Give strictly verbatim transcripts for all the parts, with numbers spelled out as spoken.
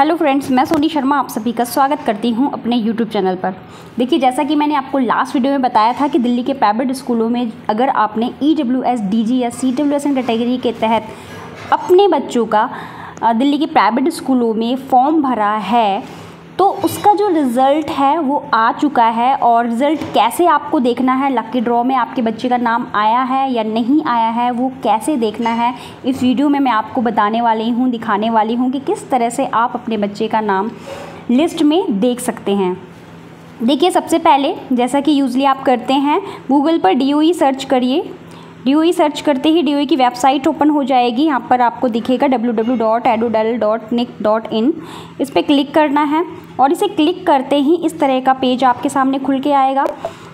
Hello friends, मैं सोनी शर्मा आप सभी का स्वागत करती हूं अपने यूट्यूब चैनल पर। देखिए, जैसा कि मैंने आपको लास्ट वीडियो में बताया था कि दिल्ली के प्राइवेट स्कूलों में अगर आपने E W S D G या C W S N category के तहत अपने बच्चों का दिल्ली के प्राइवेट स्कूलों में फॉर्म भरा है तो उसका जो रिज़ल्ट है वो आ चुका है। और रिज़ल्ट कैसे आपको देखना है, लकी ड्रॉ में आपके बच्चे का नाम आया है या नहीं आया है, वो कैसे देखना है, इस वीडियो में मैं आपको बताने वाली हूँ, दिखाने वाली हूँ कि किस तरह से आप अपने बच्चे का नाम लिस्ट में देख सकते हैं। देखिए, सबसे पहले जैसा कि यूजली आप करते हैं, गूगल पर डी ओ ई सर्च करिए। डी ओ ई सर्च करते ही डी ओ ई की वेबसाइट ओपन हो जाएगी। यहाँ पर आपको दिखेगा W W W dot edudel dot nic dot in. इस पर क्लिक करना है और इसे क्लिक करते ही इस तरह का पेज आपके सामने खुल के आएगा,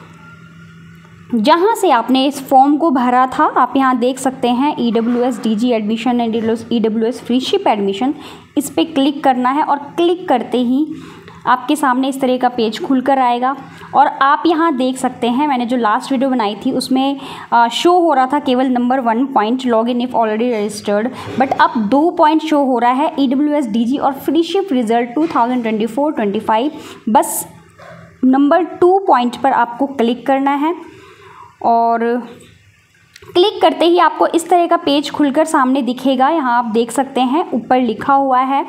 जहाँ से आपने इस फॉर्म को भरा था। आप यहाँ देख सकते हैं E W S D G admission and E W S freeship admission. इस पर क्लिक करना है और क्लिक करते ही आपके सामने इस तरह का पेज खुलकर आएगा। और आप यहाँ देख सकते हैं, मैंने जो लास्ट वीडियो बनाई थी उसमें शो हो रहा था केवल number one point log in if already registered, but अब दो पॉइंट शो हो रहा है E W S D G और freeship result two thousand twenty four twenty five. बस नंबर टू पॉइंट पर आपको क्लिक करना है और क्लिक करते ही आपको इस तरह का पेज खुलकर सामने दिखेगा। यहाँ आप देख सकते हैं ऊपर लिखा हुआ है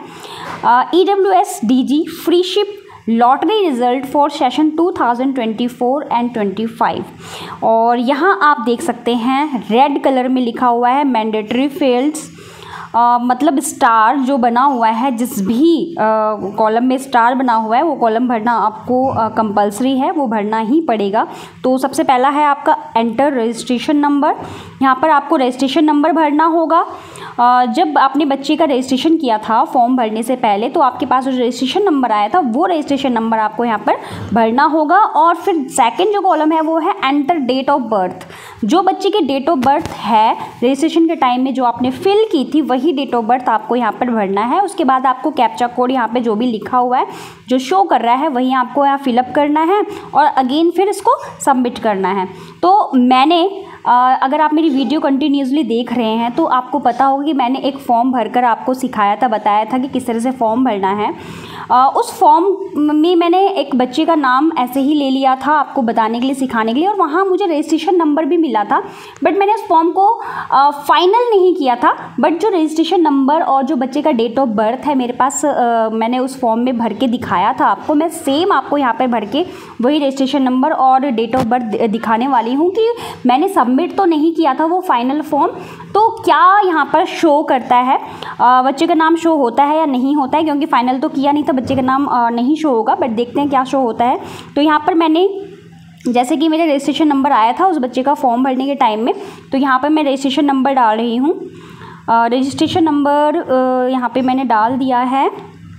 E W S D G freeship lottery result for session two thousand twenty four and twenty five. और यहाँ आप देख सकते हैं रेड कलर में लिखा हुआ है मैंडेटरी फील्ड्स, Uh, मतलब स्टार जो बना हुआ है, जिस भी कॉलम uh, में स्टार बना हुआ है वो कॉलम भरना आपको कंपलसरी uh, है, वो भरना ही पड़ेगा। तो सबसे पहला है आपका एंटर रजिस्ट्रेशन नंबर। यहाँ पर आपको रजिस्ट्रेशन नंबर भरना होगा। uh, जब आपने बच्चे का रजिस्ट्रेशन किया था फॉर्म भरने से पहले, तो आपके पास जो रजिस्ट्रेशन नंबर आया था वो रजिस्ट्रेशन नंबर आपको यहाँ पर भरना होगा। और फिर सेकेंड जो कॉलम है वो है एंटर डेट ऑफ बर्थ। जो बच्चे की डेट ऑफ बर्थ है रजिस्ट्रेशन के टाइम में जो आपने फिल की थी, वही डेट ऑफ बर्थ आपको यहाँ पर भरना है। उसके बाद आपको कैप्चा कोड यहाँ पे जो भी लिखा हुआ है, जो शो कर रहा है, वही आपको यहाँ फिलअप करना है और अगेन फिर इसको सबमिट करना है। तो मैंने अगर आप मेरी वीडियो कंटिन्यूसली देख रहे हैं तो आपको पता होगा कि मैंने एक फॉर्म भरकर आपको सिखाया था, बताया था कि किस तरह से फॉर्म भरना है। उस फॉर्म में मैंने एक बच्चे का नाम ऐसे ही ले लिया था आपको बताने के लिए, सिखाने के लिए, और वहाँ मुझे रजिस्ट्रेशन नंबर भी मिला था, बट मैंने उस फॉर्म को फाइनल नहीं किया था। बट जो रजिस्ट्रेशन नंबर और जो बच्चे का डेट ऑफ बर्थ है मेरे पास, आ, मैंने उस फॉर्म में भर के दिखाया था आपको। मैं सेम आपको यहाँ पे भर के वही रजिस्ट्रेशन नंबर और डेट ऑफ बर्थ दिखाने वाली हूँ कि मैंने सबमिट तो नहीं किया था वो फाइनल फॉर्म, तो क्या यहाँ पर शो करता है, आ, बच्चे का नाम शो होता है या नहीं होता है, क्योंकि फाइनल तो किया नहीं था, बच्चे का नाम आ, नहीं शो होगा। बट देखते हैं क्या शो होता है। तो यहाँ पर मैंने, जैसे कि मेरा रजिस्ट्रेशन नंबर आया था उस बच्चे का फॉर्म भरने के टाइम में, तो यहाँ पर मैं रजिस्ट्रेशन नंबर डाल रही हूँ। रजिस्ट्रेशन नंबर यहाँ पे मैंने डाल दिया है।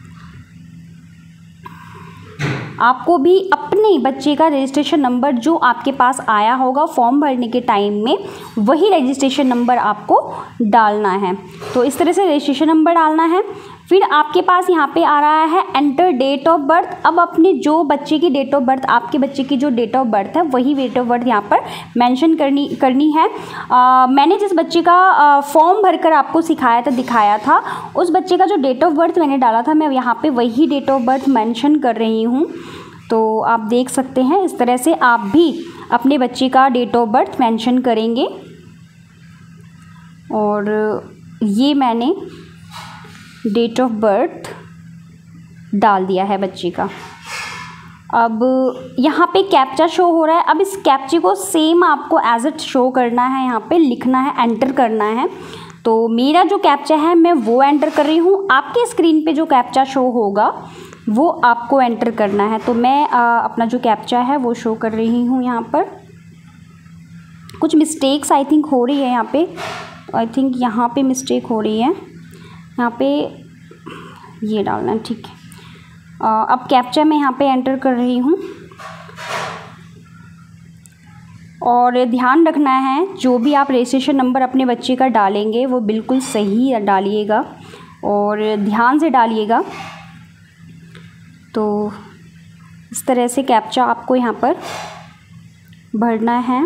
आपको भी अपने बच्चे का रजिस्ट्रेशन नंबर जो आपके पास आया होगा फॉर्म भरने के टाइम में, वही रजिस्ट्रेशन नंबर आपको डालना है। तो इस तरह से रजिस्ट्रेशन नंबर डालना है। फिर आपके पास यहाँ पे आ रहा है एंटर डेट ऑफ बर्थ। अब अपने जो बच्चे की डेट ऑफ बर्थ, आपके बच्चे की जो डेट ऑफ बर्थ है, वही डेट ऑफ बर्थ यहाँ पर मेंशन करनी करनी है। आ, मैंने जिस बच्चे का फॉर्म भरकर आपको सिखाया था, दिखाया था, उस बच्चे का जो डेट ऑफ बर्थ मैंने डाला था, मैं यहाँ पे वही डेट ऑफ बर्थ मेंशन कर रही हूँ। तो आप देख सकते हैं इस तरह से आप भी अपने बच्चे का डेट ऑफ बर्थ मेंशन करेंगे। और ये मैंने डेट ऑफ बर्थ डाल दिया है बच्चे का। अब यहाँ पे कैप्चा शो हो रहा है। अब इस कैप्चे को सेम आपको एज इट शो करना है, यहाँ पे लिखना है, एंटर करना है। तो मेरा जो कैप्चा है मैं वो एंटर कर रही हूँ। आपके स्क्रीन पे जो कैप्चा शो होगा वो आपको एंटर करना है। तो मैं आ, अपना जो कैप्चा है वो शो कर रही हूँ। यहाँ पर कुछ मिस्टेक्स आई थिंक हो रही है, यहाँ पे आई थिंक यहाँ पे मिस्टेक हो रही है। यहाँ पे ये डालना है, ठीक है। अब कैप्चा मैं यहाँ पे एंटर कर रही हूँ। और ध्यान रखना है जो भी आप रजिस्ट्रेशन नंबर अपने बच्चे का डालेंगे वो बिल्कुल सही डालिएगा और ध्यान से डालिएगा। तो इस तरह से कैप्चा आपको यहाँ पर भरना है।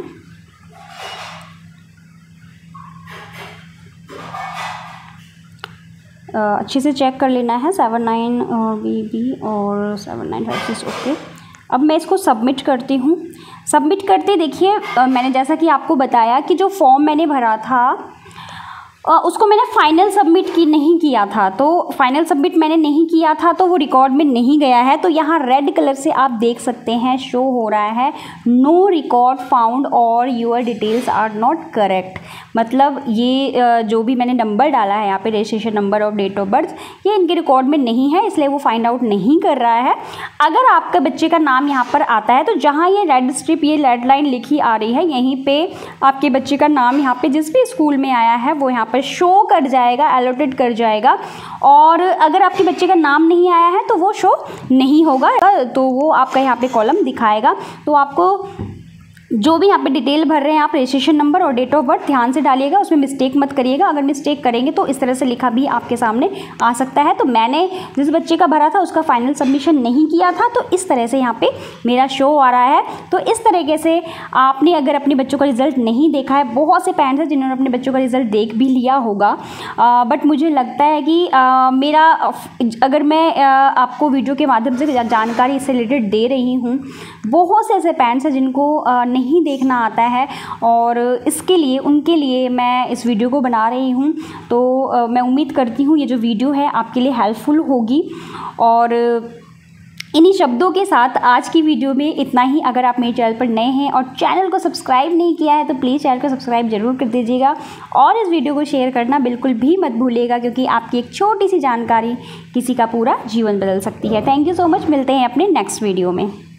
अच्छे से चेक कर लेना है। सेवन नाइन बी बी और seven nine five six okay. अब मैं इसको सबमिट करती हूँ। सबमिट करते देखिए मैंने जैसा कि आपको बताया कि जो फॉर्म मैंने भरा था उसको मैंने फाइनल सबमिट की नहीं किया था, तो फाइनल सबमिट मैंने नहीं किया था तो वो रिकॉर्ड में नहीं गया है। तो यहाँ रेड कलर से आप देख सकते हैं शो हो रहा है नो रिकॉर्ड फाउंड और your details are not correct. मतलब ये जो भी मैंने नंबर डाला है यहाँ पे रजिस्ट्रेशन नंबर और डेट ऑफ बर्थ, ये इनके रिकॉर्ड में नहीं है, इसलिए वो फाइंड आउट नहीं कर रहा है। अगर आपका बच्चे का नाम यहाँ पर आता है तो जहाँ ये रेड स्ट्रिप ये रेड लाइन लिखी आ रही है यहीं पे आपके बच्चे का नाम यहाँ पे जिस भी स्कूल में आया है वो यहाँ पर शो कर जाएगा, एलोटेड कर जाएगा। और अगर आपके बच्चे का नाम नहीं आया है तो वो शो नहीं होगा, तो वो आपका यहाँ पे कॉलम दिखाएगा। तो आपको जो भी यहाँ पे डिटेल भर रहे हैं आप रजिस्ट्रेशन नंबर और डेट ऑफ बर्थ ध्यान से डालिएगा, उसमें मिस्टेक मत करिएगा। अगर मिस्टेक करेंगे तो इस तरह से लिखा भी आपके सामने आ सकता है। तो मैंने जिस बच्चे का भरा था उसका फाइनल सबमिशन नहीं किया था, तो इस तरह से यहाँ पे मेरा शो आ रहा है। तो इस तरीके से आपने अगर अपने बच्चों का रिजल्ट नहीं देखा है, बहुत से पेरेंट्स हैं जिन्होंने अपने बच्चों का रिजल्ट देख भी लिया होगा, बट मुझे लगता है कि आ, मेरा अगर मैं आ, आपको वीडियो के माध्यम से जानकारी इससे रिलेटेड दे रही हूँ, बहुत से ऐसे पेरेंट्स हैं जिनको आ, नहीं नहीं देखना आता है और इसके लिए उनके लिए मैं इस वीडियो को बना रही हूँ। तो आ, मैं उम्मीद करती हूँ ये जो वीडियो है आपके लिए हेल्पफुल होगी। और इन्हीं शब्दों के साथ आज की वीडियो में इतना ही। अगर आप मेरे चैनल पर नए हैं और चैनल को सब्सक्राइब नहीं किया है तो प्लीज़ चैनल को सब्सक्राइब जरूर कर दीजिएगा और इस वीडियो को शेयर करना बिल्कुल भी मत भूलिएगा, क्योंकि आपकी एक छोटी सी जानकारी किसी का पूरा जीवन बदल सकती है। थैंक यू सो मच, मिलते हैं अपने नेक्स्ट वीडियो में।